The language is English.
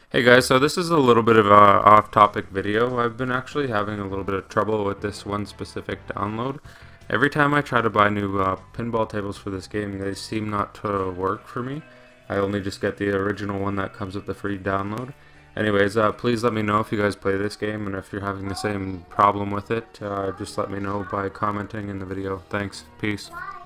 Hey guys, so this is a little bit of a off-topic video. I've been actually having a little bit of trouble with this one specific download. Every time I try to buy new pinball tables for this game, they seem not to work for me. I only just get the original one that comes with the free download. Anyways, please let me know if you guys play this game, and if you're having the same problem with it, just let me know by commenting in the video. Thanks. Peace.